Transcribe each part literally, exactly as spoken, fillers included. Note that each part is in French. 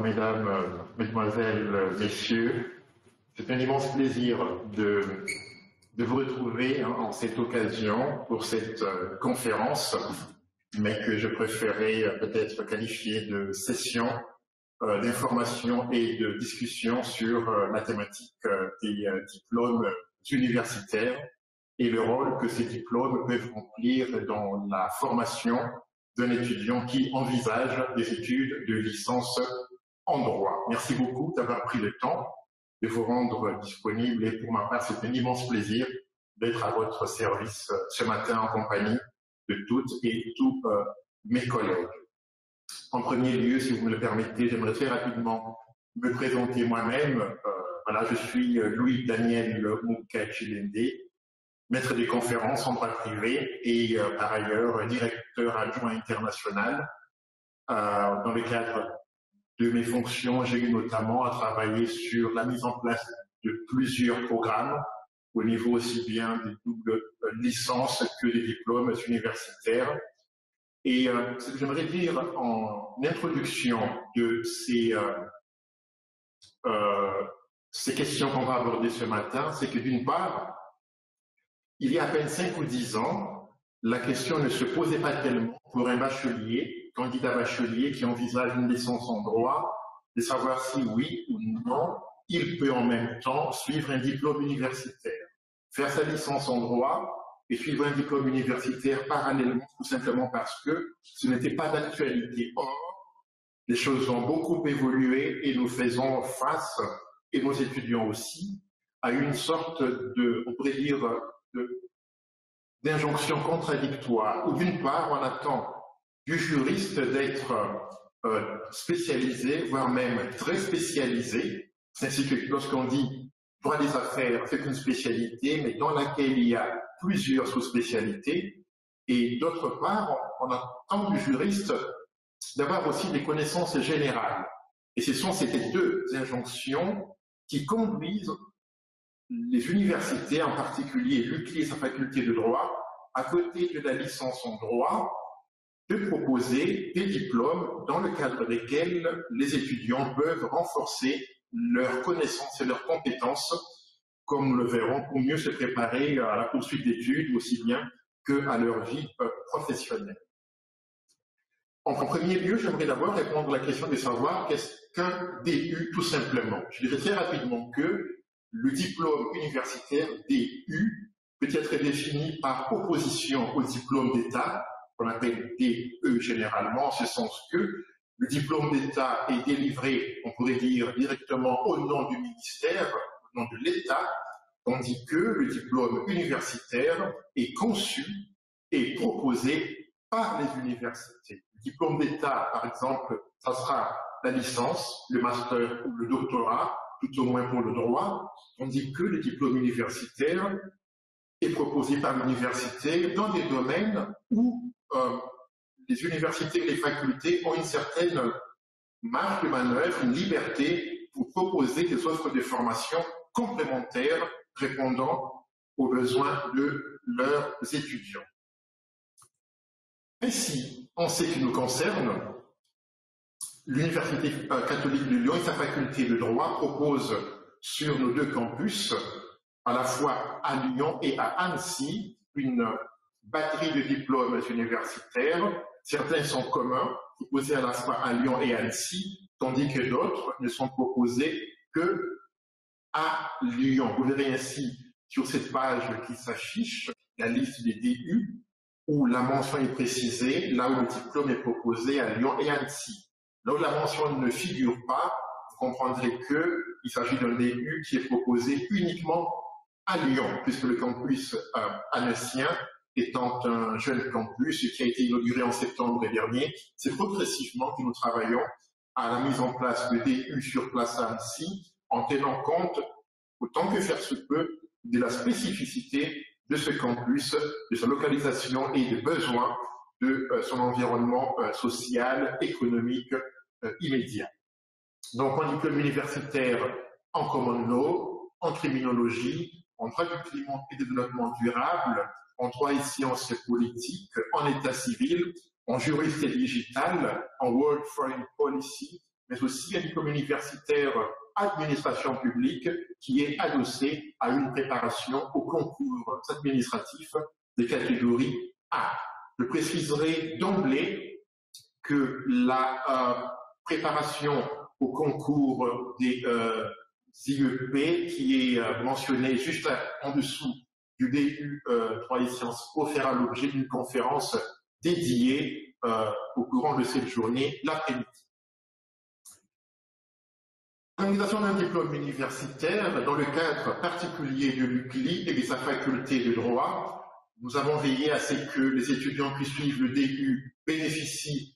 mesdames, euh, mesdemoiselles, euh, messieurs. C'est un immense plaisir de, de vous retrouver hein, en cette occasion pour cette euh, conférence, mais que je préférais euh, peut-être qualifier de session euh, d'information et de discussion sur euh, la thématique euh, des euh, diplômes universitaires et le rôle que ces diplômes peuvent remplir dans la formation d'un étudiant qui envisage des études de licence en droit. Merci beaucoup d'avoir pris le temps de vous rendre disponible et pour ma part, c'est un immense plaisir d'être à votre service ce matin en compagnie de toutes et tous euh, mes collègues. En premier lieu, si vous me le permettez, j'aimerais très rapidement me présenter moi-même. Euh, voilà, je suis Louis Daniel Mouka-Chilende, maître des conférences en droit privé et euh, par ailleurs directeur adjoint international. Euh, dans le cadre de mes fonctions, j'ai eu notamment à travailler sur la mise en place de plusieurs programmes au niveau aussi bien des doubles licences que des diplômes universitaires. Et euh, ce que j'aimerais dire en introduction de ces, euh, euh, ces questions qu'on va aborder ce matin, c'est que d'une part, il y a à peine cinq ou dix ans, la question ne se posait pas tellement pour un bachelier, candidat bachelier qui envisage une licence en droit, de savoir si oui ou non, il peut en même temps suivre un diplôme universitaire. Faire sa licence en droit et suivre un diplôme universitaire parallèlement, tout simplement parce que ce n'était pas d'actualité. Or, les choses ont beaucoup évolué et nous faisons face, et nos étudiants aussi, à une sorte de, on pourrait dire, d'injonction contradictoire, où d'une part, on attend du juriste d'être euh, spécialisé, voire même très spécialisé. C'est ainsi que lorsqu'on dit droit des affaires, c'est une spécialité, mais dans laquelle il y a plusieurs sous-spécialités. Et d'autre part, on, on attend du juriste d'avoir aussi des connaissances générales. Et ce sont ces deux injonctions qui conduisent les universités, en particulier l'U C L I et sa faculté de droit, à côté de la licence en droit, de proposer des diplômes dans le cadre desquels les étudiants peuvent renforcer leurs connaissances et leurs compétences, comme nous le verrons, pour mieux se préparer à la poursuite d'études, aussi bien qu'à leur vie professionnelle. En premier lieu, j'aimerais d'abord répondre à la question de savoir qu'est-ce qu'un D U tout simplement. Je dirais très rapidement que le diplôme universitaire D U peut être défini par opposition au diplôme d'État, qu'on appelle D E généralement, en ce sens que le diplôme d'État est délivré, on pourrait dire, directement au nom du ministère, au nom de l'État, tandis que le diplôme universitaire est conçu et proposé par les universités. Le diplôme d'État, par exemple, ça sera la licence, le master ou le doctorat, tout au moins pour le droit, tandis que le diplôme universitaire est proposé par l'université dans des domaines où euh, les universités et les facultés ont une certaine marge de manœuvre, une liberté pour proposer des offres de formation complémentaires répondant aux besoins de leurs étudiants. Ainsi, en ce qui nous concerne, l'Université catholique de Lyon et sa faculté de droit proposent sur nos deux campus, à la fois à Lyon et à Annecy, une batterie de diplômes universitaires. Certains sont communs, proposés à la fois à Lyon et à Annecy, tandis que d'autres ne sont proposés que à Lyon. Vous verrez ainsi sur cette page qui s'affiche la liste des D U, où la mention est précisée, là où le diplôme est proposé à Lyon et Annecy. Là où la mention ne figure pas, vous comprendrez qu'il s'agit d'un D U qui est proposé uniquement à Lyon, puisque le campus euh, annécien étant un jeune campus qui a été inauguré en septembre dernier, c'est progressivement que nous travaillons à la mise en place de D U sur place à Annecy, en tenant compte, autant que faire se peut, de la spécificité de ce campus, de sa localisation et des besoins de euh, son environnement euh, social, économique euh, immédiat. Donc, en diplôme universitaire en common law, en criminologie, en droit du climat et du développement durable, en droit et sciences politiques, en état civil, en juriste et digital, en world foreign policy, mais aussi un diplôme universitaire administration publique qui est adossé à une préparation au concours administratif de catégorie A. Je préciserai d'emblée que la euh, préparation au concours des euh, I E P, qui est euh, mentionné juste en dessous du D U euh, droit et sciences po, fera l'objet d'une conférence dédiée euh, au courant de cette journée, l'après-midi. L'organisation d'un diplôme universitaire dans le cadre particulier de l'U C L I et de sa faculté de droit, nous avons veillé à ce que les étudiants qui suivent le D U bénéficient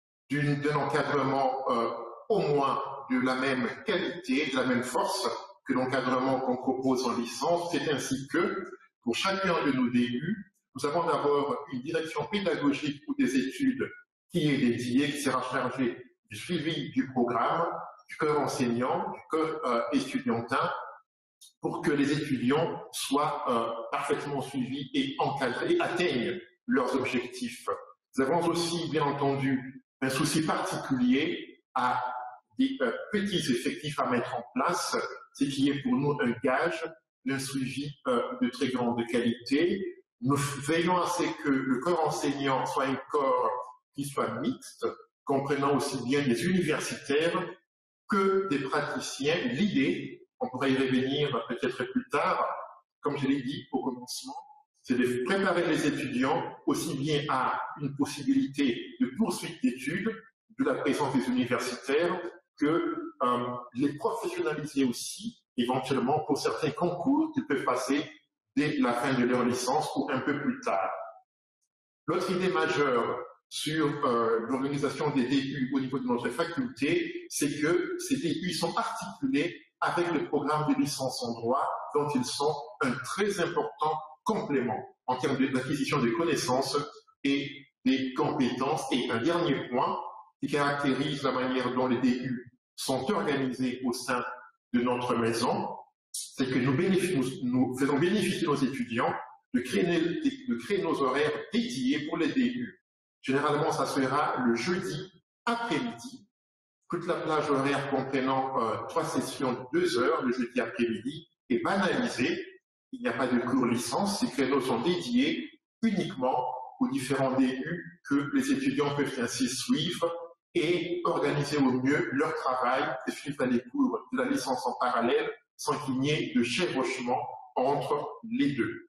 d'un encadrement euh, au moins de la même qualité, de la même force que l'encadrement qu'on propose en licence. C'est ainsi que, pour chacun de nos D U, nous avons d'abord une direction pédagogique ou des études qui est dédiée, qui sera chargée du suivi du programme, du corps enseignant, du corps euh, estudiantin, pour que les étudiants soient euh, parfaitement suivis et encadrés, atteignent leurs objectifs. Nous avons aussi, bien entendu, un souci particulier à des euh, petits effectifs à mettre en place, ce qui est pour nous un gage d'un suivi euh, de très grande qualité. Nous veillons à ce que le corps enseignant soit un corps qui soit mixte, comprenant aussi bien des universitaires que des praticiens. L'idée, on pourrait y revenir peut-être plus tard, comme je l'ai dit au commencement, c'est de préparer les étudiants aussi bien à une possibilité de poursuite d'études, de la présence des universitaires, que euh, les professionnaliser aussi, éventuellement pour certains concours qu'ils peuvent passer dès la fin de leur licence ou un peu plus tard. L'autre idée majeure sur euh, l'organisation des D U au niveau de notre faculté, c'est que ces D U sont articulés avec le programme de licence en droit, dont ils sont un très important complément en termes d'acquisition de connaissances et des compétences. Et un dernier point qui caractérise la manière dont les D U sont organisés au sein de notre maison, c'est que nous, nous, nous faisons bénéficier nos étudiants de créer, de créer nos horaires dédiés pour les D U. Généralement, ça sera le jeudi après-midi, toute la plage horaire comprenant euh, trois sessions de deux heures le jeudi après-midi est banalisée. Il n'y a pas de cours licence, ces créneaux sont dédiés uniquement aux différents D U que les étudiants peuvent ainsi suivre et organiser au mieux leur travail et suivre les cours de la licence en parallèle sans qu'il n'y ait de chevauchement entre les deux.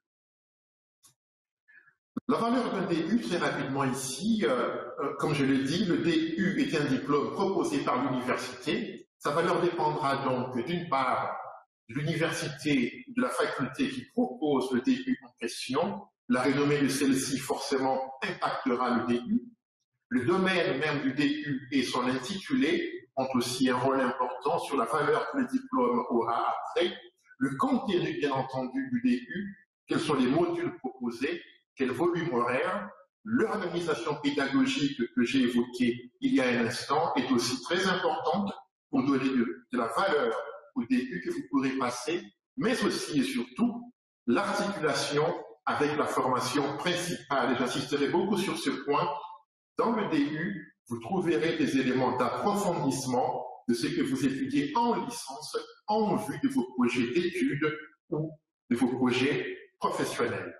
La valeur d'un D U, très rapidement ici, euh, euh, comme je l'ai dit, le D U est un diplôme proposé par l'université. Sa valeur dépendra donc d'une part de l'université, de la faculté qui propose le D U en question. La renommée de celle-ci forcément impactera le D U. Le domaine même du D U et son intitulé ont aussi un rôle important sur la valeur que le diplôme aura après. Le contenu, bien entendu, du D U, quels sont les modules proposés, quel volume horaire, l'organisation pédagogique que j'ai évoquée il y a un instant est aussi très importante pour donner de, de la valeur au D U que vous pourrez passer, mais aussi et surtout l'articulation avec la formation principale. Et j'insisterai beaucoup sur ce point. Dans le D U, vous trouverez des éléments d'approfondissement de ce que vous étudiez en licence en vue de vos projets d'études ou de vos projets professionnels.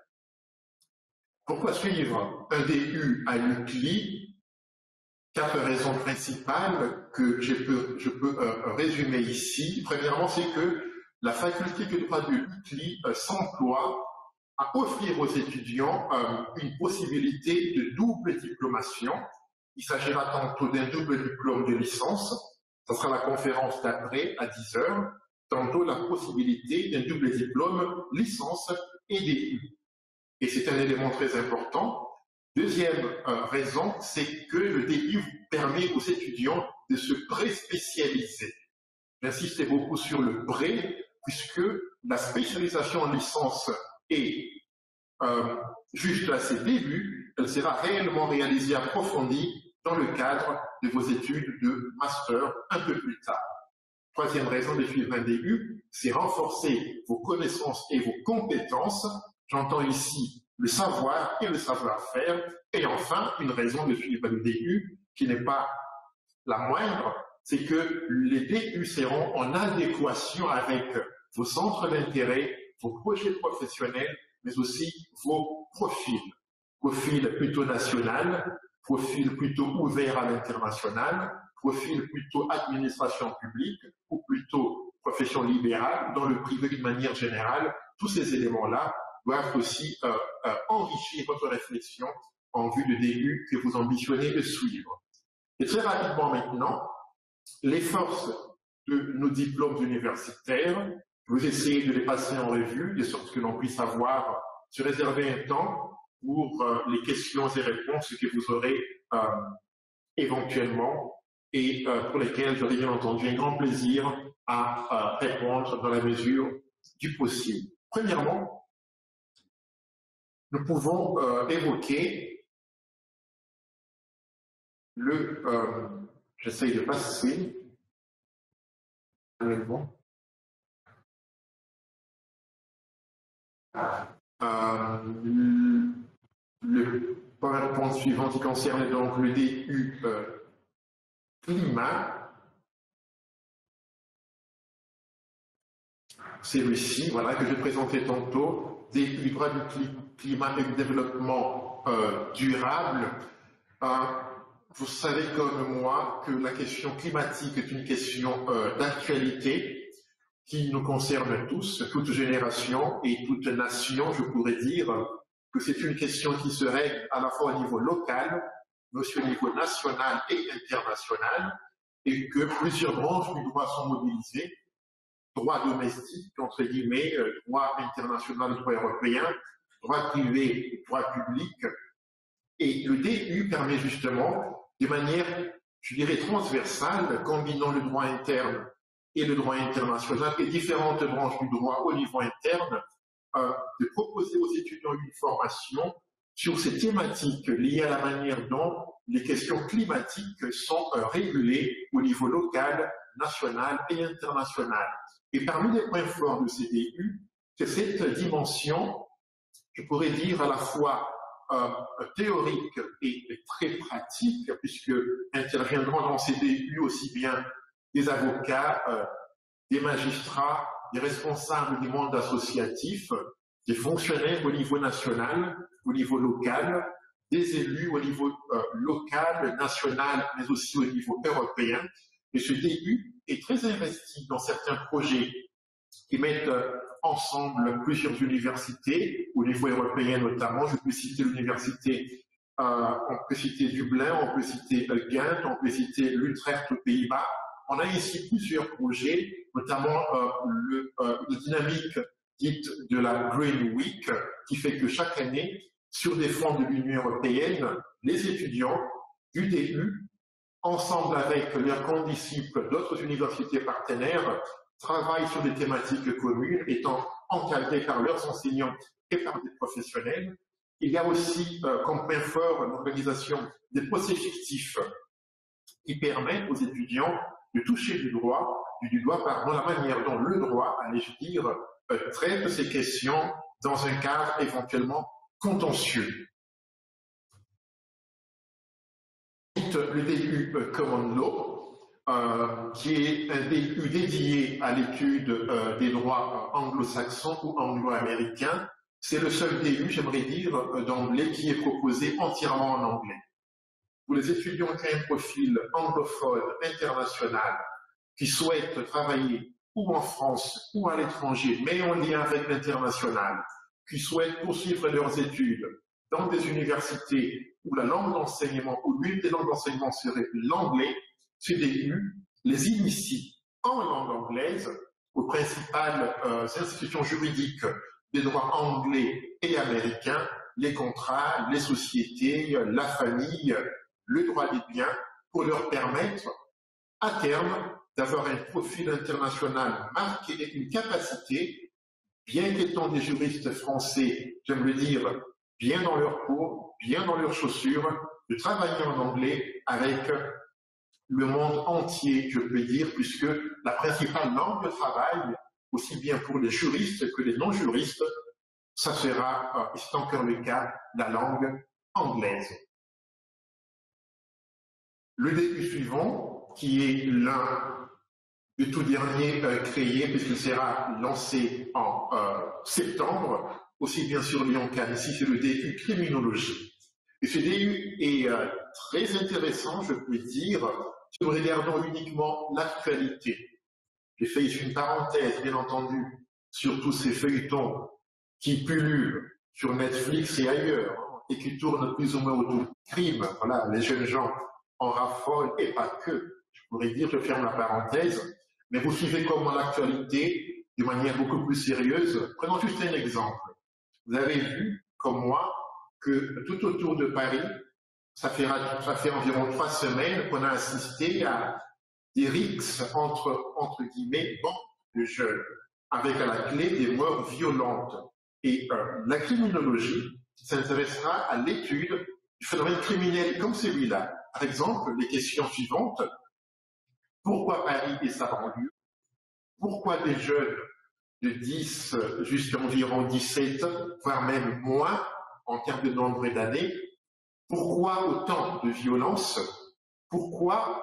Pourquoi suivre un D U à l'U C L I? Quatre raisons principales que je peux, je peux euh, résumer ici. Premièrement, c'est que la faculté de droit de l'U C L I euh, s'emploie à offrir aux étudiants euh, une possibilité de double diplomation. Il s'agira tantôt d'un double diplôme de licence, ce sera la conférence d'après à dix heures, tantôt la possibilité d'un double diplôme licence et D U. Et c'est un élément très important. Deuxième euh, raison, c'est que le D U permet aux étudiants de se pré-spécialiser. J'insiste beaucoup sur le pré, puisque la spécialisation en licence est euh, juste à ses débuts, elle sera réellement réalisée approfondie dans le cadre de vos études de master un peu plus tard. Troisième raison de suivre un D U, c'est renforcer vos connaissances et vos compétences. J'entends ici le savoir et le savoir-faire. Et enfin, une raison de suivre le D U, qui n'est pas la moindre, c'est que les D U seront en adéquation avec vos centres d'intérêt, vos projets professionnels, mais aussi vos profils. Profil plutôt national, profil plutôt ouvert à l'international, profil plutôt administration publique ou plutôt profession libérale, dans le privé d'une manière générale. Tous ces éléments-là doivent aussi euh, euh, enrichir votre réflexion en vue de D U que vous ambitionnez de suivre. Et très rapidement maintenant, les forces de nos diplômes universitaires, vous essayez de les passer en revue, de sorte que l'on puisse avoir, se réserver un temps pour euh, les questions et réponses que vous aurez euh, éventuellement et euh, pour lesquelles j'aurai bien entendu un grand plaisir à euh, répondre dans la mesure du possible. Premièrement, nous pouvons euh, évoquer le... Euh, j'essaye de passer... Bon. Euh, le PowerPoint suivant qui concerne donc le D U euh, climat. Celui-ci, voilà, que je présentais tantôt, D U droit du climat et du développement euh, durable. Euh, vous savez comme moi que la question climatique est une question euh, d'actualité qui nous concerne tous, toute génération et toute nation, je pourrais dire que c'est une question qui se règle à la fois au niveau local, mais aussi au niveau national et international, et que plusieurs branches du droit sont mobilisées, droit domestique, entre guillemets, droit international, droit européen, droit privé, droit public, et le D U permet justement, de manière, je dirais, transversale, combinant le droit interne et le droit international et différentes branches du droit au niveau interne, euh, de proposer aux étudiants une formation sur ces thématiques liées à la manière dont les questions climatiques sont euh, régulées au niveau local, national et international. Et parmi les points forts de ces D U, c'est cette dimension, je pourrais dire à la fois euh, théorique et très pratique, puisque interviendront dans ces D U aussi bien des avocats, euh, des magistrats, des responsables du monde associatif, des fonctionnaires au niveau national, au niveau local, des élus au niveau euh, local, national, mais aussi au niveau européen. Et ce D U est très investi dans certains projets qui mettent euh, ensemble plusieurs universités, au niveau européen notamment. Je peux citer l'université, euh, on peut citer Dublin, on peut citer euh, Ghent, on peut citer l'Utrecht aux Pays-Bas. On a ici plusieurs projets, notamment euh, le, euh, la dynamique dite de la Green Week, qui fait que chaque année, sur des fonds de l'Union européenne, les étudiants du D U, ensemble avec leurs condisciples d'autres universités partenaires, travaillent sur des thématiques communes, étant encadrés par leurs enseignants et par des professionnels. Il y a aussi euh, comme point fort l'organisation des procès fictifs qui permettent aux étudiants de toucher du droit, du doigt pardon, la manière dont le droit, allais-je dire, euh, traite ces questions dans un cadre éventuellement contentieux. Le D U euh, Common Law, euh, qui est un D U dédié à l'étude euh, des droits euh, anglo-saxons ou anglo-américains. C'est le seul D U, j'aimerais dire, euh, d'emblée, qui est proposé entièrement en anglais. Pour les étudiants qui ont un profil anglophone international, qui souhaitent travailler ou en France ou à l'étranger, mais en lien avec l'international, qui souhaitent poursuivre leurs études dans des universités où la langue d'enseignement ou l'une des langues d'enseignement serait l'anglais, ce D U les initie en langue anglaise aux principales euh, institutions juridiques des droits anglais et américains, les contrats, les sociétés, la famille, le droit des biens, pour leur permettre, à terme, d'avoir un profil international marqué et une capacité, bien qu'étant des juristes français, j'aime le dire, bien dans leur peau, bien dans leurs chaussures, de travailler en anglais avec le monde entier, je peux dire, puisque la principale langue de travail, aussi bien pour les juristes que les non-juristes, ça sera, et c'est encore le cas, la langue anglaise. Le D U suivant, qui est l'un des tout derniers euh, créés, puisqu'il sera lancé en euh, septembre, aussi bien sur Lyon qu'à ici, c'est le D U Criminologie. Et ce D U est euh, très intéressant, je peux dire, si nous regardons uniquement l'actualité. J'ai fait ici une parenthèse, bien entendu, sur tous ces feuilletons qui pullulent sur Netflix et ailleurs, et qui tournent plus ou moins autour du crime. Voilà, les jeunes gens en raffolent, et pas que. Je pourrais dire, je ferme la parenthèse, mais vous suivez comment l'actualité de manière beaucoup plus sérieuse. Prenons juste un exemple. Vous avez vu, comme moi, que tout autour de Paris, ça fait, ça fait environ trois semaines qu'on a assisté à des rixes entre, entre guillemets, bandes de jeunes, avec à la clé des morts violentes. Et euh, la criminologie s'intéressera à l'étude du phénomène criminel comme celui-là. Par exemple, les questions suivantes. Pourquoi Paris et sa banlieue? Pourquoi des jeunes de dix jusqu'à environ dix-sept, voire même moins, en termes de nombre d'années? Pourquoi autant de violence? Pourquoi,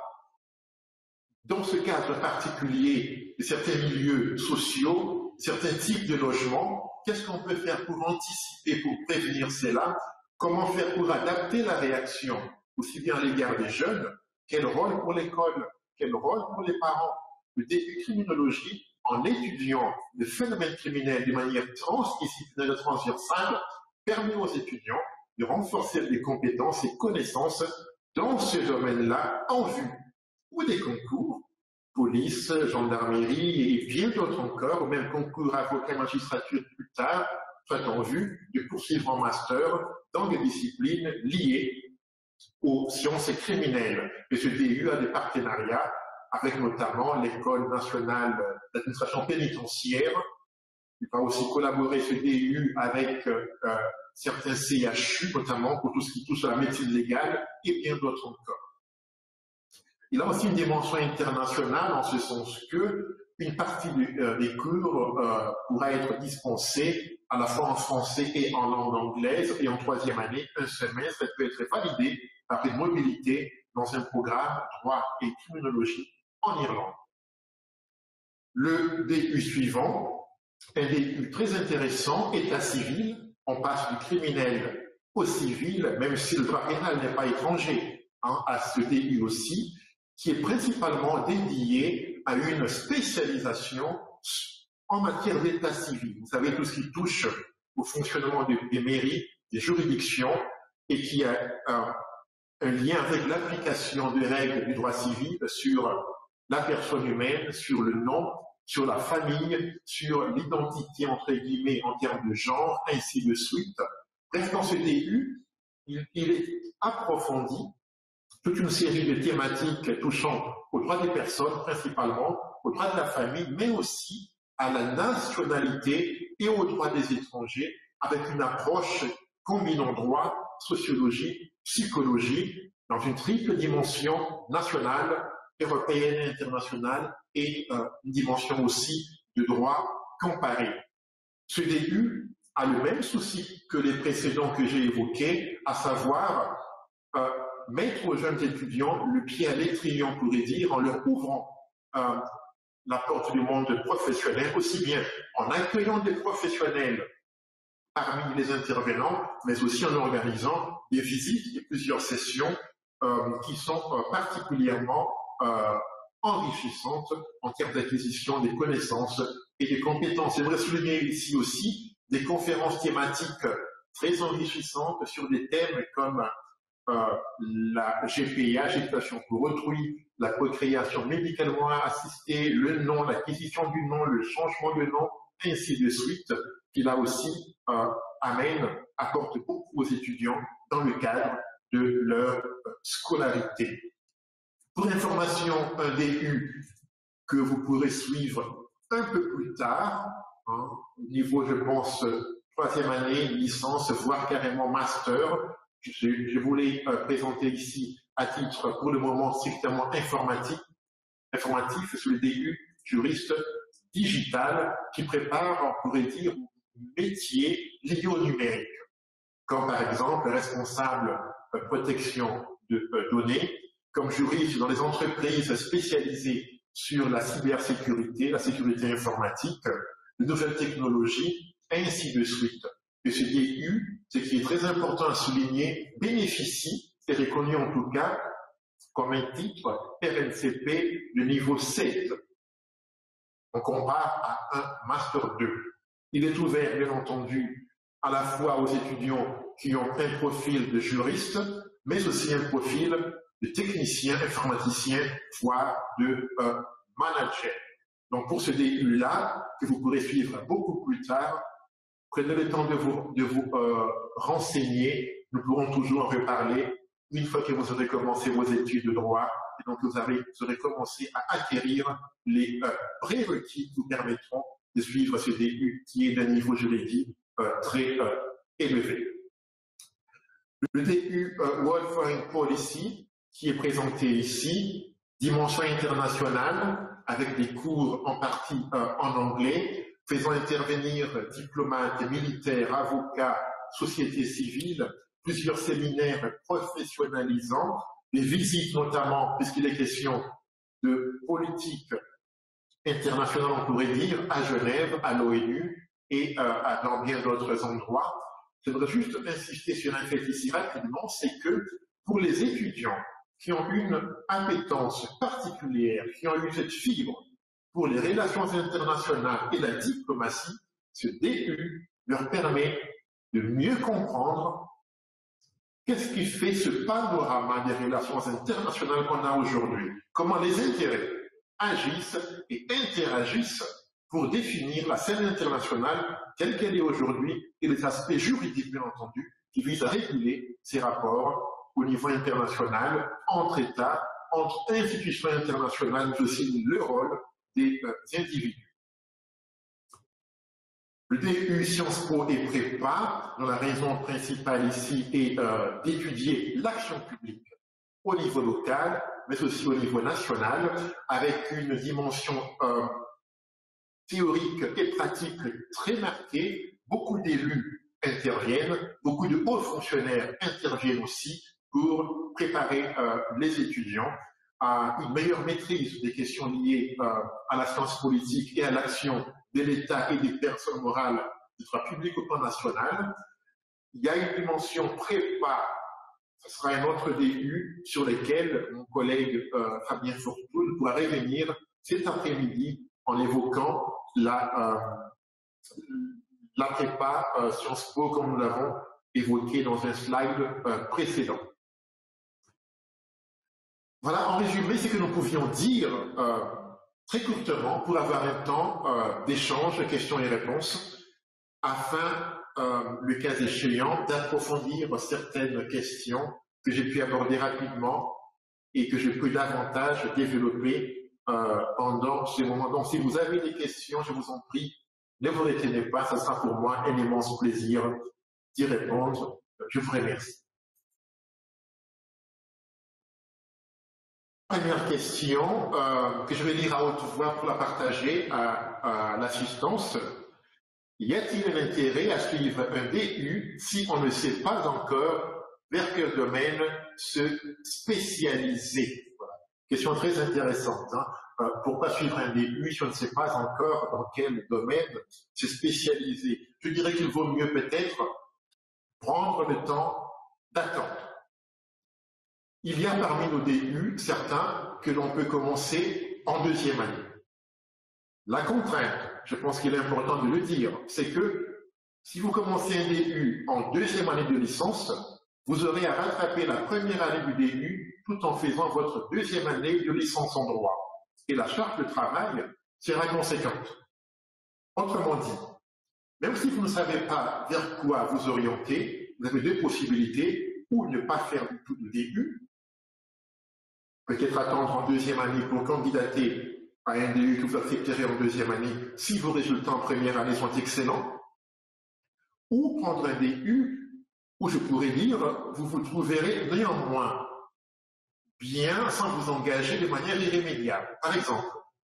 dans ce cadre particulier de certains milieux sociaux, certains types de logements, qu'est-ce qu'on peut faire pour anticiper, pour prévenir cela? Comment faire pour adapter la réaction, aussi bien à l'égard des jeunes? Quel rôle pour l'école? Quel rôle pour les parents? Le D U Criminologie, en étudiant le phénomène criminel de manière transdisciplinaire et transversale, permet aux étudiants de renforcer les compétences et connaissances dans ce domaine-là en vue ou des concours, police, gendarmerie et bien d'autres encore, ou même concours avocat magistrature plus tard, soit en vue de poursuivre en master dans des disciplines liées aux sciences criminelles. Et ce D U a des partenariats avec notamment l'École nationale d'administration pénitentiaire. Il va aussi collaborer ce D U avec euh, certains C H U, notamment pour tout ce qui touche à la médecine légale et bien d'autres encore. Il a aussi une dimension internationale en ce sens que une partie du, euh, des cours euh, pourra être dispensée à la fois en français et en langue anglaise, et en troisième année, un semestre peut être validé par une mobilité dans un programme droit et criminologie en Irlande. Le D U suivant, un D U très intéressant, état civil. On passe du criminel au civil, même si le droit pénal n'est pas étranger hein, à ce D U aussi, qui est principalement dédié à une spécialisation en matière d'état civil. Vous savez, tout ce qui touche au fonctionnement des, des mairies, des juridictions, et qui a un, un lien avec l'application des règles du droit civil sur la personne humaine, sur le nom, sur la famille, sur l'identité, entre guillemets, en termes de genre, ainsi de suite. Bref, dans ce D U, il, il est approfondi toute une série de thématiques touchant aux droits des personnes, principalement, aux droits de la famille, mais aussi à la nationalité et aux droits des étrangers, avec une approche combinant droit, sociologie, psychologie, dans une triple dimension nationale, européenne, internationale, et euh, une dimension aussi de droit comparé. Ce D U a le même souci que les précédents que j'ai évoqués, à savoir euh, mettre aux jeunes étudiants le pied à l'étrier, on pourrait dire, en leur ouvrant euh, la porte du monde professionnel, aussi bien en accueillant des professionnels parmi les intervenants, mais aussi en organisant des visites et plusieurs sessions euh, qui sont euh, particulièrement euh, enrichissantes en termes d'acquisition des connaissances et des compétences. J'aimerais souligner ici aussi des conférences thématiques très enrichissantes sur des thèmes comme euh, la G P A, gestation pour autrui, la procréation médicalement assistée, le nom, l'acquisition du nom, le changement de nom, ainsi de suite, qui là aussi euh, amène, apporte beaucoup aux étudiants dans le cadre de leur scolarité. Pour information, un D U que vous pourrez suivre un peu plus tard, hein, au niveau, je pense, troisième année, licence, voire carrément master. Je, je voulais euh, présenter ici, à titre pour le moment strictement informatique, informatif, sur le D U juriste digital qui prépare, on pourrait dire, métier lié au numérique, comme par exemple responsable euh, protection de euh, données, comme juriste dans les entreprises spécialisées sur la cybersécurité, la sécurité informatique, les nouvelles technologies, ainsi de suite. Et ce D U, ce qui est très important à souligner, bénéficie, c'est reconnu en tout cas, comme un titre R N C P de niveau sept. On compare à un Master deux. Il est ouvert, bien entendu, à la fois aux étudiants qui ont un profil de juriste, mais aussi un profil de technicien, informaticien, voire de euh, manager. Donc pour ce D U-là, que vous pourrez suivre beaucoup plus tard, prenez le temps de vous, de vous euh, renseigner. Nous pourrons toujours en reparler une fois que vous aurez commencé vos études de droit. Et donc vous, avez, vous aurez commencé à acquérir les euh, prérequis qui vous permettront de suivre ce D U qui est d'un niveau, je l'ai dit, euh, très euh, élevé. Le D U euh, World Foreign Policy, qui est présenté ici, dimension internationale, avec des cours en partie euh, en anglais, faisant intervenir diplomates, militaires, avocats, sociétés civiles, plusieurs séminaires professionnalisants, des visites notamment, puisqu'il est question de politique internationale, on pourrait dire, à Genève, à l'ONU et euh, dans bien d'autres endroits. Je voudrais juste insister sur un fait ici rapidement, c'est que pour les étudiants qui ont une appétence particulière, qui ont eu cette fibre pour les relations internationales et la diplomatie, ce D U leur permet de mieux comprendre qu'est-ce qui fait ce panorama des relations internationales qu'on a aujourd'hui, comment les intérêts agissent et interagissent pour définir la scène internationale telle qu'elle est aujourd'hui et les aspects juridiques, bien entendu, qui visent à réguler ces rapports au niveau international, entre États, entre institutions internationales, mais aussi le rôle des euh, individus. Le D U Sciences Po et Prépa, dont la raison principale ici est euh, d'étudier l'action publique au niveau local, mais aussi au niveau national, avec une dimension euh, théorique et pratique très marquée. Beaucoup d'élus interviennent, beaucoup de hauts fonctionnaires interviennent aussi pour préparer euh, les étudiants à une meilleure maîtrise des questions liées euh, à la science politique et à l'action de l'État et des personnes morales du droit public au plan national. Il y a une dimension prépa, ce sera un autre D U sur lequel mon collègue euh, Fabien Fortoun pourra revenir cet après-midi en évoquant la, euh, la prépa euh, Sciences Po comme nous l'avons évoqué dans un slide euh, précédent. Voilà, en résumé, ce que nous pouvions dire euh, très courtement pour avoir un temps euh, d'échange, de questions et réponses, afin, euh, le cas échéant, d'approfondir certaines questions que j'ai pu aborder rapidement et que je peux davantage développer euh, pendant ce moment. Donc, si vous avez des questions, je vous en prie, ne vous retenez pas, ce sera pour moi un immense plaisir d'y répondre. Je vous remercie. Première question euh, que je vais lire à haute voix pour la partager à, à l'assistance. Y a-t-il un intérêt à suivre un D U si on ne sait pas encore vers quel domaine se spécialiser? Voilà. Question très intéressante. Hein. Euh, pourquoi suivre un D U si on ne sait pas encore dans quel domaine se spécialiser? Je dirais qu'il vaut mieux peut-être prendre le temps d'attendre. Il y a parmi nos D U certains que l'on peut commencer en deuxième année. La contrainte, je pense qu'il est important de le dire, c'est que si vous commencez un D U en deuxième année de licence, vous aurez à rattraper la première année du D U tout en faisant votre deuxième année de licence en droit. Et la charge de travail sera conséquente. Autrement dit, même si vous ne savez pas vers quoi vous orienter, vous avez deux possibilités, ou ne pas faire du tout de D U, peut-être attendre en deuxième année pour candidater à un D U que vous accepterez en deuxième année si vos résultats en première année sont excellents, ou prendre un D U où je pourrais dire vous vous trouverez néanmoins bien sans vous engager de manière irrémédiable. Par exemple,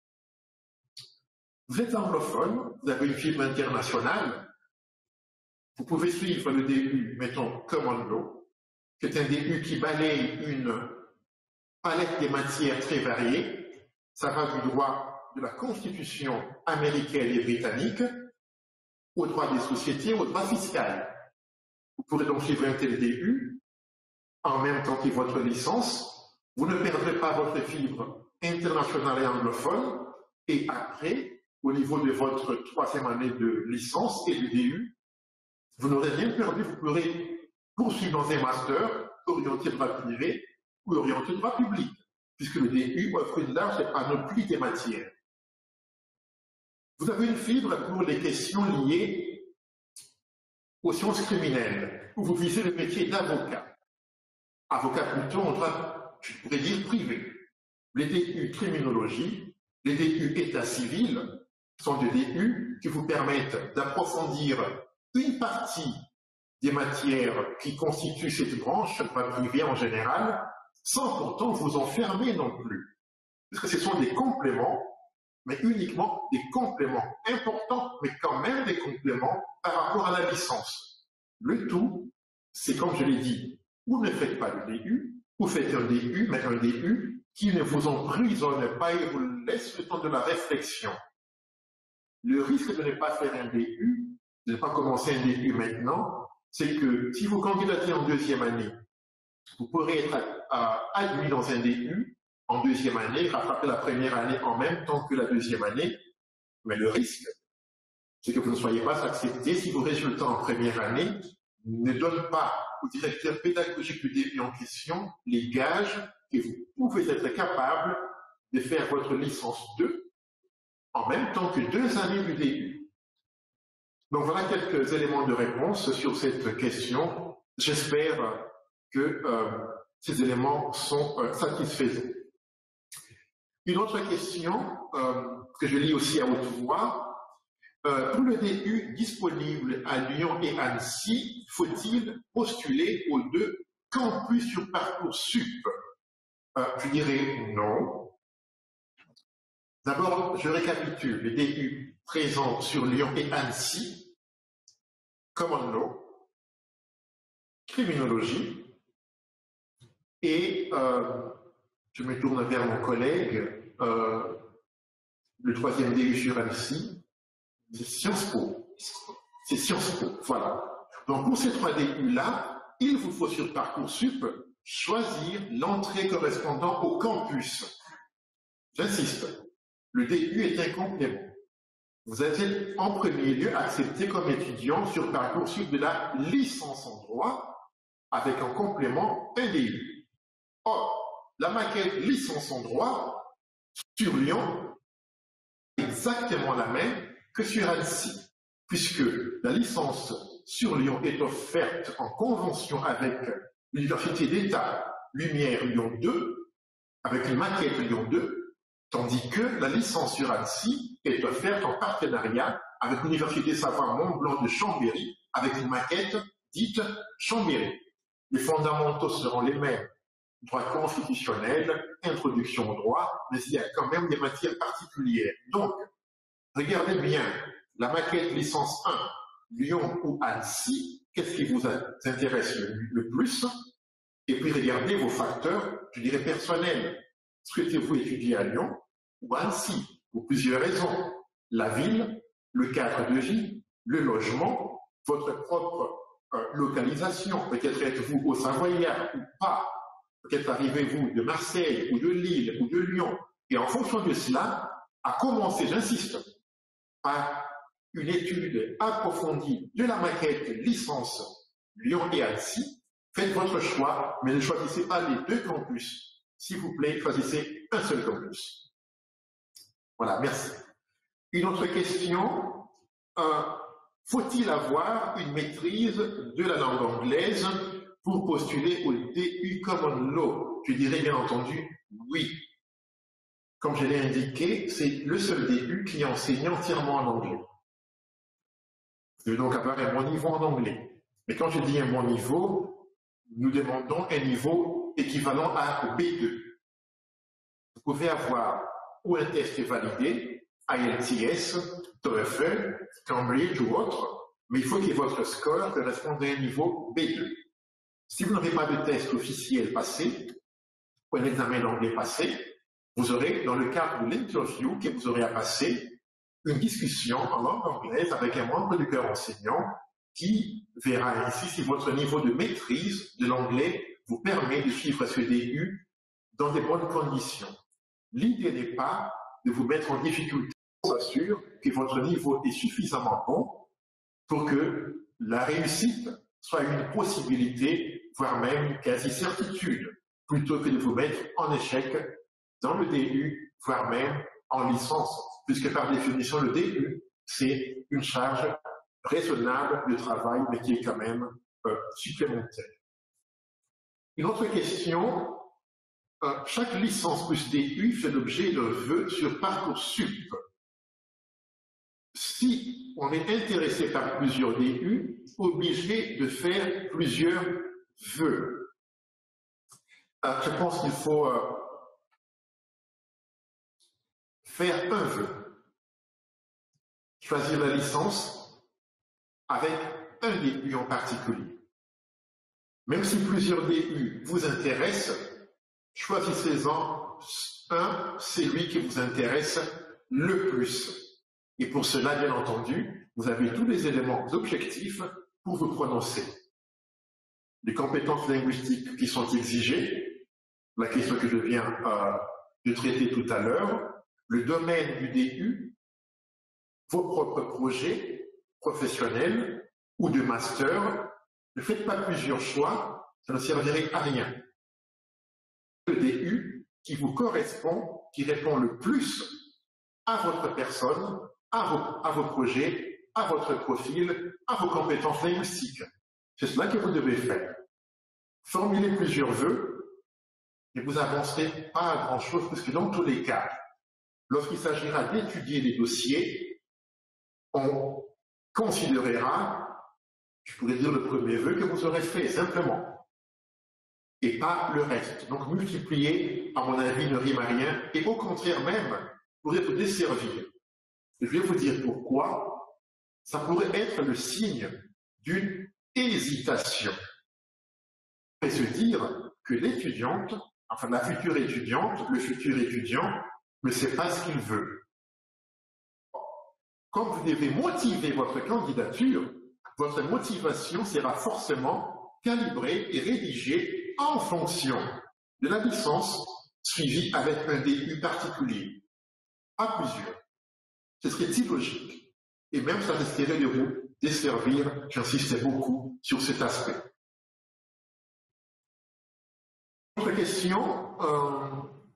vous êtes anglophone, vous avez une fibre internationale, vous pouvez suivre le D U, mettons, Common Law, qui est un D U qui balaye une palette des matières très variées. Ça va du droit de la Constitution américaine et britannique au droit des sociétés, au droit fiscal. Vous pourrez donc suivre un tel D U en même temps que votre licence. Vous ne perdrez pas votre fibre internationale et anglophone. Et après, au niveau de votre troisième année de licence et du D U, vous n'aurez rien perdu. Vous pourrez poursuivre dans un master orienté droit privé ou orienté droit public, puisque le D U offre une large panoplie des matières. Vous avez une fibre pour les questions liées aux sciences criminelles, où vous visez le métier d'avocat. Avocat plutôt en droit, je pourrais dire, privé. Les D U criminologie, les D U état civil sont des D U qui vous permettent d'approfondir une partie des matières qui constituent cette branche, droit privé en général, sans pourtant vous enfermer non plus. Parce que ce sont des compléments, mais uniquement des compléments importants, mais quand même des compléments par rapport à la licence. Le tout, c'est comme je l'ai dit, vous ne faites pas le D U, vous faites un D U, mais un D U qui ne vous emprisonne pas et vous laisse le temps de la réflexion. Le risque de ne pas faire un D U, de ne pas commencer un D U maintenant, c'est que si vous candidatez en deuxième année, vous pourrez être admis dans un D U en deuxième année, rattraper la première année en même temps que la deuxième année, mais le risque, c'est que vous ne soyez pas accepté si vos résultats en première année ne donnent pas au directeur pédagogique du D U en question les gages que vous pouvez être capable de faire votre licence deux en même temps que deux années du D U. Donc voilà quelques éléments de réponse sur cette question. J'espère que euh, ces éléments sont euh, satisfaisants. Une autre question euh, que je lis aussi à haute voix. Euh, pour le D U disponible à Lyon et Annecy, faut-il postuler aux deux campus sur Parcoursup? euh, Je dirais non. D'abord, je récapitule. Les D U présents sur Lyon et Annecy, Common Law, Criminologie, et euh, je me tourne vers mon collègue, euh, le troisième D U sur Annecy, c'est Sciences Po. C'est Sciences Po, voilà. Donc pour ces trois D U-là, il vous faut sur Parcoursup choisir l'entrée correspondant au campus. J'insiste, le D U est un complément. Vous êtes en premier lieu accepté comme étudiant sur Parcoursup de la licence en droit avec en complément un D U. Or, la maquette licence en droit sur Lyon est exactement la même que sur Annecy, puisque la licence sur Lyon est offerte en convention avec l'Université d'État Lumière Lyon deux, avec une maquette Lyon deux, tandis que la licence sur Annecy est offerte en partenariat avec l'Université Savoie-Mont-Blanc de Chambéry, avec une maquette dite Chambéry. Les fondamentaux seront les mêmes, droit constitutionnel, introduction au droit, mais il y a quand même des matières particulières. Donc, regardez bien, la maquette licence un, Lyon ou Annecy, qu'est-ce qui vous intéresse le, le plus? Et puis regardez vos facteurs, je dirais personnels. Souhaitez-vous étudier à Lyon ou à Annecy? Pour plusieurs raisons. La ville, le cadre de vie, le logement, votre propre euh, localisation. Peut-être êtes-vous au Savoyard ou pas. Peut-être arrivez-vous de Marseille ou de Lille ou de Lyon. Et en fonction de cela, à commencer, j'insiste, par une étude approfondie de la maquette licence Lyon et Annecy, faites votre choix, mais ne choisissez pas les deux campus. S'il vous plaît, choisissez un seul campus. Voilà, merci. Une autre question, euh, faut-il avoir une maîtrise de la langue anglaise pour postuler au D U Common Law? Je dirais bien entendu oui. Comme je l'ai indiqué, c'est le seul D U qui enseigne entièrement en anglais. Vous devez donc avoir un bon niveau en anglais. Mais quand je dis un bon niveau, nous demandons un niveau équivalent à B deux. Vous pouvez avoir ou un test validé, I E L T S, TOEFL, Cambridge ou autre, mais il faut que votre score corresponde à un niveau B deux. Si vous n'avez pas de test officiel passé, ou un examen d'anglais passé, vous aurez, dans le cadre de l'interview que vous aurez à passer, une discussion en langue anglaise avec un membre du corps enseignant qui verra ainsi si votre niveau de maîtrise de l'anglais vous permet de suivre ce D U dans de bonnes conditions. L'idée n'est pas de vous mettre en difficulté, on s'assure que votre niveau est suffisamment bon pour que la réussite soit une possibilité, voire même une quasi-certitude, plutôt que de vous mettre en échec dans le D U, voire même en licence, puisque par définition, le D U, c'est une charge raisonnable de travail, mais qui est quand même euh, supplémentaire. Une autre question, euh, chaque licence plus D U fait l'objet d'un vœu sur Parcoursup. Si on est intéressé par plusieurs D U, obligé de faire plusieurs vœux. Euh, je pense qu'il faut euh, faire un vœu, choisir la licence avec un D U en particulier. Même si plusieurs D U vous intéressent, choisissez-en un, celui qui vous intéresse le plus. Et pour cela, bien entendu, vous avez tous les éléments objectifs pour vous prononcer. Les compétences linguistiques qui sont exigées, la question que je viens euh, de traiter tout à l'heure, le domaine du D U, vos propres projets professionnels ou de master. Ne faites pas plusieurs choix, ça ne servirait à rien. Le D U qui vous correspond, qui répond le plus à votre personne, à vos, à vos projets, à votre profil, à vos compétences linguistiques. C'est cela que vous devez faire. Formulez plusieurs vœux et vous n'avancerez pas à grand-chose, parce que dans tous les cas, lorsqu'il s'agira d'étudier les dossiers, on considérera, je pourrais dire, le premier vœu que vous aurez fait, simplement, et pas le reste. Donc multiplier, à mon avis, ne rime à rien, et au contraire même, pourrait vous desservir. Je vais vous dire pourquoi. Ça pourrait être le signe d'une hésitation. Et se dire que l'étudiante, enfin la future étudiante, le futur étudiant, ne sait pas ce qu'il veut. Comme vous devez motiver votre candidature, votre motivation sera forcément calibrée et rédigée en fonction de la licence suivie avec un D U particulier, à plusieurs. Ce serait illogique. Et même ça risquerait de vous desservir, j'insistais beaucoup sur cet aspect. Autre question, euh,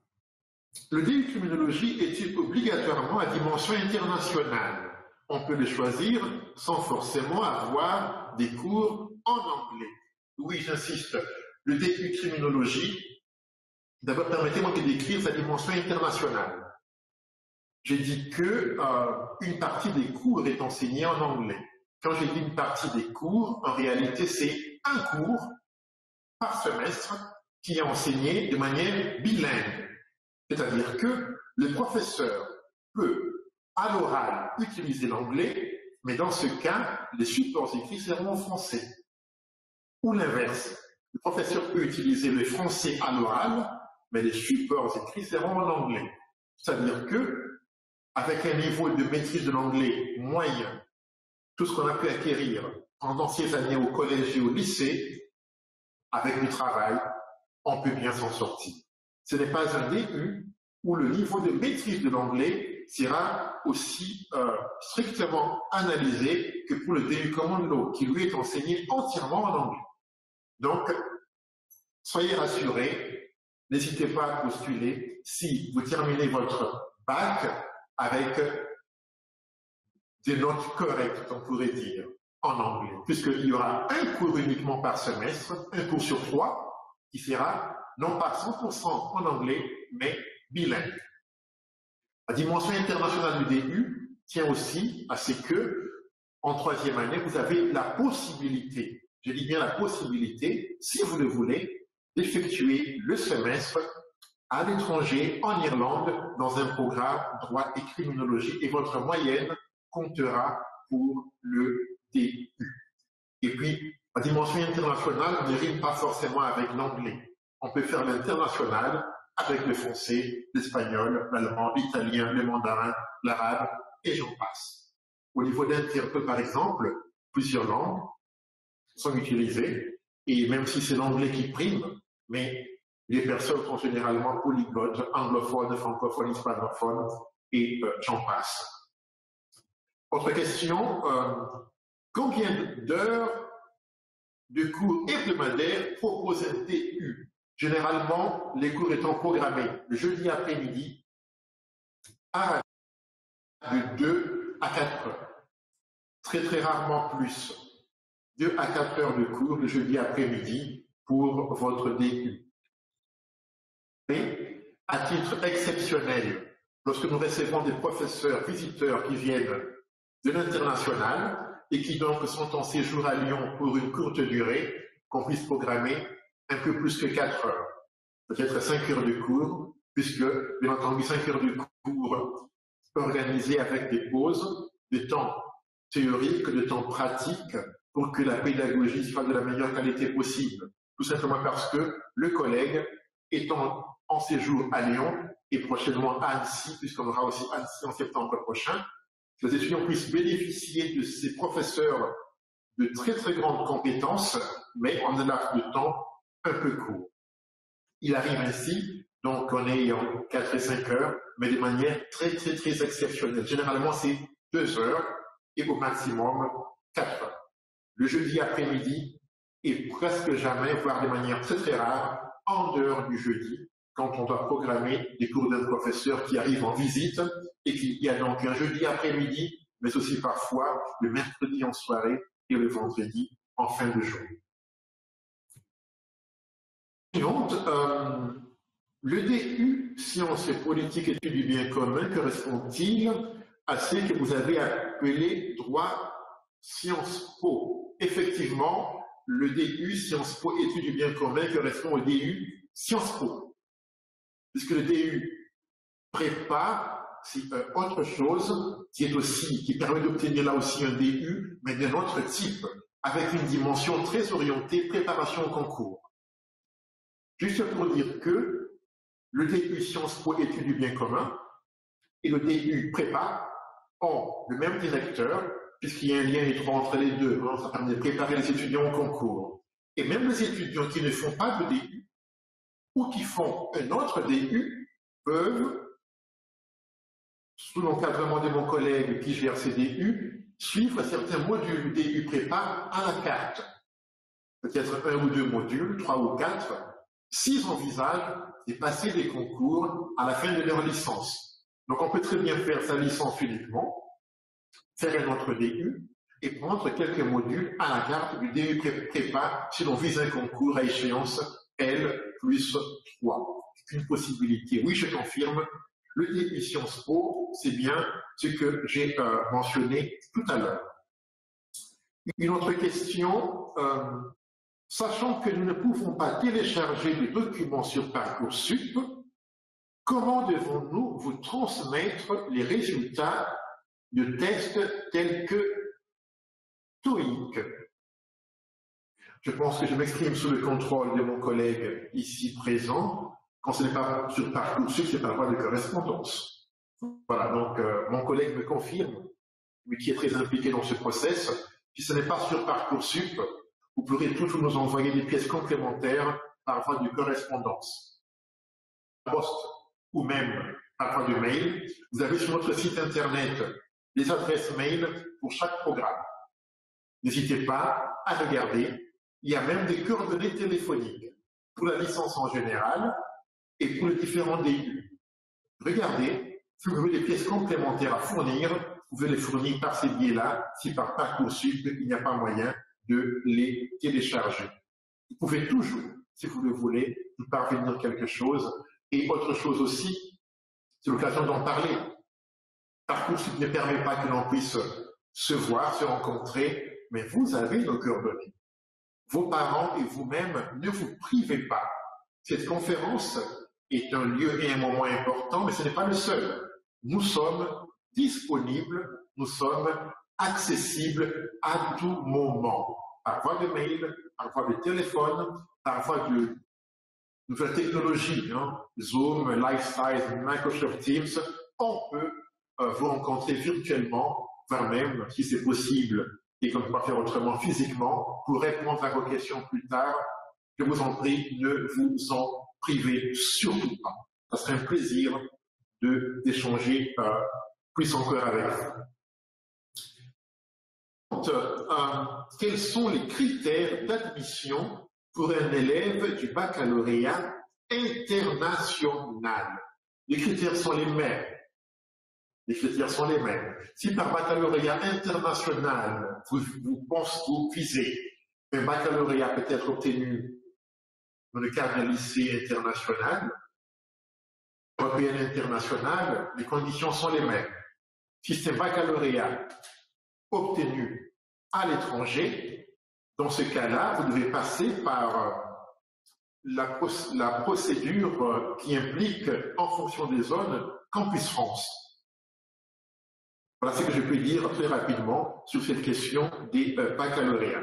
le D U criminologie est-il obligatoirement à dimension internationale? On peut le choisir sans forcément avoir des cours en anglais. Oui, j'insiste, le D U criminologie, d'abord permettez-moi de décrire sa dimension internationale. J'ai dit que euh, une partie des cours est enseignée en anglais. Quand j'ai dit une partie des cours, en réalité c'est un cours par semestre qui est enseigné de manière bilingue. C'est-à-dire que le professeur peut, à l'oral, utiliser l'anglais, mais dans ce cas, les supports écrits seront en français. Ou l'inverse, le professeur peut utiliser le français à l'oral, mais les supports écrits seront en anglais. C'est-à-dire que, avec un niveau de maîtrise de l'anglais moyen, tout ce qu'on a pu acquérir pendant ces années au collège et au lycée, avec du travail, on peut bien s'en sortir. Ce n'est pas un D U où le niveau de maîtrise de l'anglais sera aussi euh, strictement analysé que pour le D U Common Law, qui lui est enseigné entièrement en anglais. Donc, soyez rassurés, n'hésitez pas à postuler si vous terminez votre bac avec des notes correctes, on pourrait dire, en anglais, puisqu'il y aura un cours uniquement par semestre, un cours sur trois, qui sera non pas cent pour cent en anglais, mais bilingue. La dimension internationale du D U tient aussi à ce que, en troisième année, vous avez la possibilité, je dis bien la possibilité, si vous le voulez, d'effectuer le semestre à l'étranger, en Irlande, dans un programme droit et criminologie, et votre moyenne comptera pour le D U. Et puis, la dimension internationale ne rime pas forcément avec l'anglais. on peut faire l'international avec le français, l'espagnol, l'allemand, l'italien, le mandarin, l'arabe, et j'en passe. Au niveau d'interprétation, par exemple, plusieurs langues sont utilisées, et même si c'est l'anglais qui prime, mais les personnes sont généralement polyglottes, anglophones, francophones, hispanophones, et euh, j'en passe. Autre question, euh, combien d'heures de cours hebdomadaires propose un D U? Généralement, les cours étant programmés le jeudi après-midi à de deux à quatre heures. Très très rarement plus. deux à quatre heures de cours le jeudi après-midi pour votre D U. Et à titre exceptionnel, lorsque nous recevons des professeurs visiteurs qui viennent de l'international et qui donc sont en séjour à Lyon pour une courte durée, qu'on puisse programmer un peu plus que quatre heures, peut-être cinq heures de cours, puisque, bien entendu, cinq heures de cours organisées avec des pauses, des temps théoriques, de temps pratiques, pour que la pédagogie soit de la meilleure qualité possible. Tout simplement parce que le collègue étant en séjour à Lyon et prochainement à Annecy, puisqu'on aura aussi Annecy en septembre prochain, que les étudiants puissent bénéficier de ces professeurs de très très grandes compétences, mais en un laps de temps un peu court. Il arrive ainsi, donc on est en quatre et cinq heures, mais de manière très très très exceptionnelle. Généralement c'est deux heures et au maximum quatre heures. Le jeudi après-midi et presque jamais, voire de manière très très rare, en dehors du jeudi, quand on doit programmer des cours d'un professeur qui arrive en visite et qu'il y a donc un jeudi après-midi, mais aussi parfois le mercredi en soirée et le vendredi en fin de journée. Euh, le D U Sciences et Politiques Études du bien commun correspond-il à ce que vous avez appelé droit Sciences Po? Effectivement, le D U Sciences Po Études du bien commun correspond au D U Sciences Po, puisque le D U prépare c'est euh, autre chose qui est aussi, qui permet d'obtenir là aussi un D U, mais d'un autre type, avec une dimension très orientée préparation au concours. Juste pour dire que le D U Sciences Po Études du bien commun et le D U Prépa ont le même directeur, puisqu'il y a un lien étroit entre les deux, hein, ça permet de préparer les étudiants au concours. Et même les étudiants qui ne font pas de D U ou qui font un autre D U peuvent, sous l'encadrement de mon collègue qui gère ces D U, suivre certains modules D U Prépa à la carte. Peut-être un ou deux modules, trois ou quatre, s'ils envisagent de passer des concours à la fin de leur licence. Donc on peut très bien faire sa licence uniquement, faire un autre D U et prendre quelques modules à la carte du D U Prépa si l'on vise un concours à échéance L plus trois. C'est une possibilité. Oui, je confirme, le D U Sciences Po, c'est bien ce que j'ai euh, mentionné tout à l'heure. Une autre question, euh, sachant que nous ne pouvons pas télécharger de documents sur Parcoursup, comment devons-nous vous transmettre les résultats de tests tels que TOEIC? Je pense que je m'exprime sous le contrôle de mon collègue ici présent. Quand ce n'est pas sur Parcoursup, c'est par voie de correspondance. Voilà, donc euh, mon collègue me confirme, lui qui est très impliqué dans ce process, si ce n'est pas sur Parcoursup, vous pourrez toujours nous envoyer des pièces complémentaires par voie de correspondance. Poste ou même par voie de mail. Vous avez sur notre site internet les adresses mail pour chaque programme. N'hésitez pas à regarder. Il y a même des coordonnées téléphoniques pour la licence en général et pour les différents D U. Regardez, si vous avez des pièces complémentaires à fournir, vous pouvez les fournir par ces biais-là, si par Parcoursup, il n'y a pas moyen de les télécharger. Vous pouvez toujours, si vous le voulez, nous parvenir quelque chose. Et autre chose aussi, c'est l'occasion d'en parler. Parcoursup ne permet pas que l'on puisse se voir, se rencontrer, mais vous avez nos coordonnées. Vos parents et vous-même, ne vous privez pas. Cette conférence est un lieu et un moment important, mais ce n'est pas le seul. Nous sommes disponibles, nous sommes accessibles à tout moment, par voie de mail, par voie de téléphone, par voie de nouvelles technologies, hein, Zoom, Livesize, Microsoft Teams, on peut euh, vous rencontrer virtuellement, voire même, si c'est possible, et qu'on ne peut pas faire autrement physiquement, pour répondre à vos questions plus tard. Je vous en prie, ne vous en privez surtout pas. Ça serait un plaisir de d'échanger euh, plus encore avec vous. Euh, quels sont les critères d'admission pour un élève du baccalauréat international? Les critères sont les mêmes. Les critères sont les mêmes. Si par baccalauréat international, vous, vous pensez, vous visez un baccalauréat peut-être obtenu dans le cadre d'un lycée international, européen international, les conditions sont les mêmes. Si c'est un baccalauréat obtenu à l'étranger, dans ce cas-là, vous devez passer par la, la procédure qui implique, en fonction des zones, Campus France. Voilà ce que je peux dire très rapidement sur cette question des euh, baccalauréats.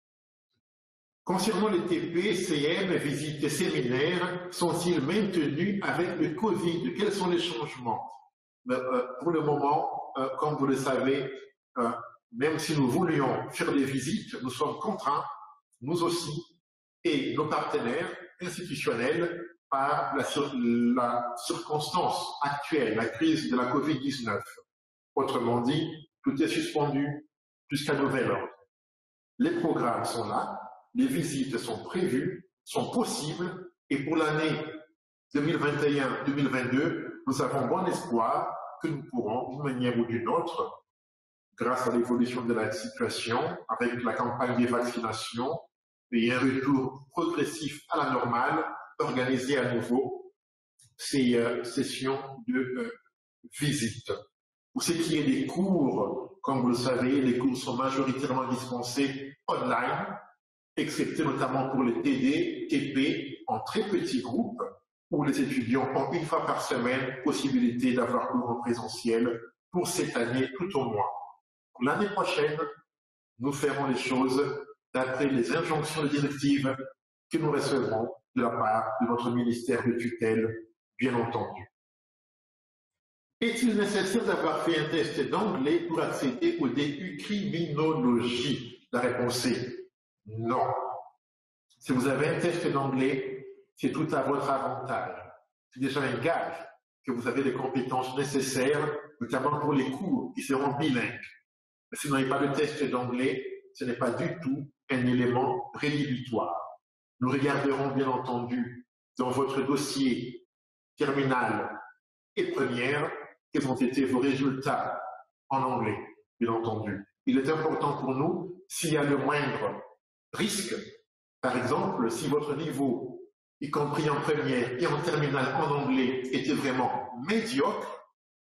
Concernant les T P, C M, visites et séminaires, sont-ils maintenus avec le Covid? Quels sont les changements? euh, Pour le moment, euh, comme vous le savez, euh, même si nous voulions faire des visites, nous sommes contraints, nous aussi, et nos partenaires institutionnels, par la, la circonstance actuelle, la crise de la Covid dix-neuf. Autrement dit, tout est suspendu jusqu'à nouvel ordre. Les programmes sont là, les visites sont prévues, sont possibles, et pour l'année deux mille vingt et un deux mille vingt-deux, nous avons bon espoir que nous pourrons, d'une manière ou d'une autre, grâce à l'évolution de la situation, avec la campagne des vaccinations et un retour progressif à la normale, organiser à nouveau ces euh, sessions de euh, visite. Pour ce qui est des cours, comme vous le savez, les cours sont majoritairement dispensés online, excepté notamment pour les T D, T P, en très petits groupes, où les étudiants ont une fois par semaine possibilité d'avoir cours en présentiel pour cette année tout au moins. L'année prochaine, nous ferons les choses d'après les injonctions directives que nous recevrons de la part de notre ministère de tutelle, bien entendu. Est-il nécessaire d'avoir fait un test d'anglais pour accéder au D U criminologie? La réponse est non. Si vous avez un test d'anglais, c'est tout à votre avantage. C'est déjà un gage que vous avez les compétences nécessaires, notamment pour les cours qui seront bilingues. Mais si vous n'avez pas de test d'anglais, ce n'est pas du tout un élément rédhibitoire. Nous regarderons bien entendu dans votre dossier terminal et première quels ont été vos résultats en anglais, bien entendu. Il est important pour nous, s'il y a le moindre risque, par exemple, si votre niveau, y compris en première et en terminale en anglais, était vraiment médiocre,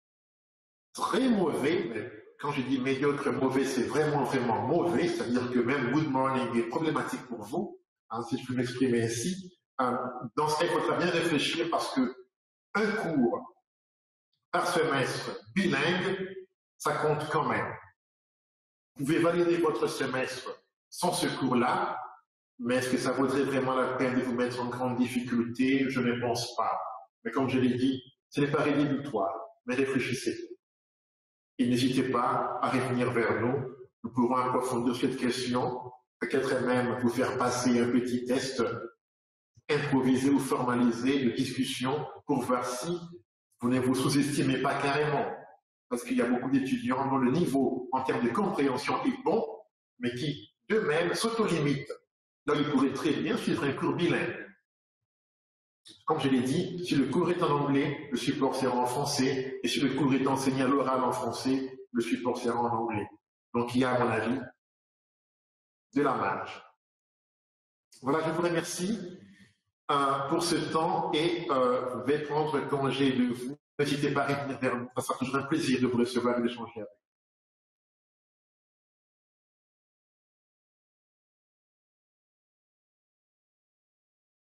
très mauvais, mais quand je dis médiocre, mauvais, c'est vraiment, vraiment mauvais, c'est-à-dire que même good morning est problématique pour vous, hein, si je peux m'exprimer ainsi. Euh, dans ce cas, il faudra bien réfléchir parce que un cours par semestre bilingue, ça compte quand même. Vous pouvez valider votre semestre sans ce cours-là, mais est-ce que ça vaudrait vraiment la peine de vous mettre en grande difficulté? Je ne pense pas. Mais comme je l'ai dit, ce n'est pas rédhibitoire, mais réfléchissez. Et n'hésitez pas à revenir vers nous. Nous pourrons approfondir cette question, peut-être même vous faire passer un petit test improvisé ou formalisé de discussion pour voir si vous ne vous sous-estimez pas carrément. Parce qu'il y a beaucoup d'étudiants dont le niveau en termes de compréhension est bon, mais qui d'eux-mêmes s'auto-limitent. Là, ils pourraient très bien suivre un cours bilingue. Comme je l'ai dit, si le cours est en anglais, le support sera en français, et si le cours est enseigné à l'oral en français, le support sera en anglais. Donc il y a, à mon avis, de la marge. Voilà, je vous remercie euh, pour ce temps et euh, je vais prendre congé de vous. N'hésitez pas à revenir vers nous, ça sera toujours un plaisir de vous recevoir et d'échanger avec vous.